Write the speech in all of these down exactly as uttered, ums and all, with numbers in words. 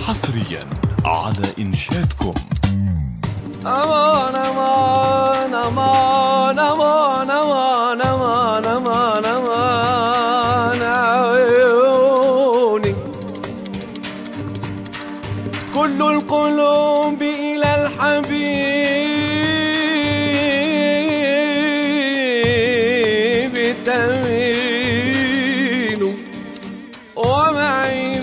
حصريا على إنشادكم. أمان أمان أمان أمان أمان أمان أمان أمان عيوني كل القلوب إلى الحبيب تميل ومعي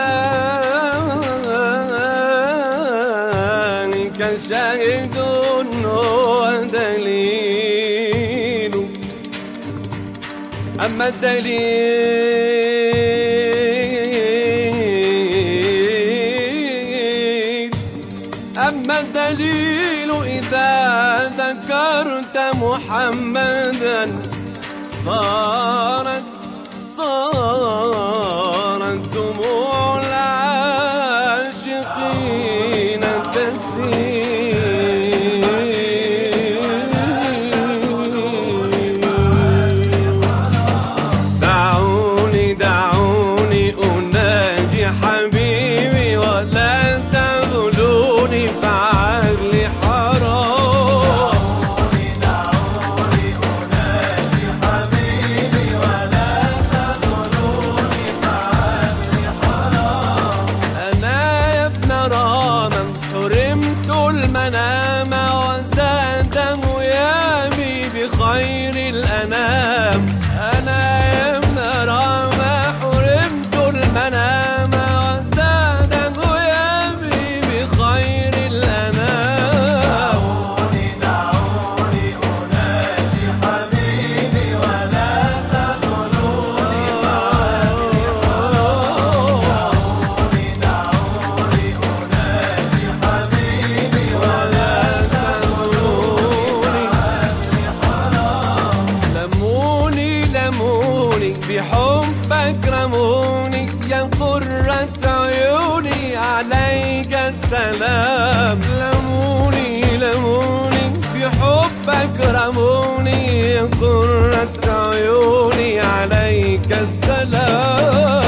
بذلك شاهد ودليل. أما الدليل أما الدليل إذا ذكرت محمدا صارت صارت دموع العاشقين تسيل. دعوني دعوني أناجي حبيبي ولا تغلوني فعقلي حرام. دعوني أناجي حبيبي ولا تغلوني فعقلي حرام. أنا يا ابن راما حرمت المنام وزاد ميامي بخير الأنام. أنا يا ابن راما حرمت المنام وزاد ميامي بخير الأنام. دعوني دعوني أناجي حبيبي ولا تغلوني فعقلي حرام. دعوني دعوني أناجي حبيبي ولا تغلوني فعقلي حرام. لموني لموني بحبك رموني يا قرة عيوني عليك السلام. لموني لموني بحبك رموني يا قرة عيوني عليك السلام.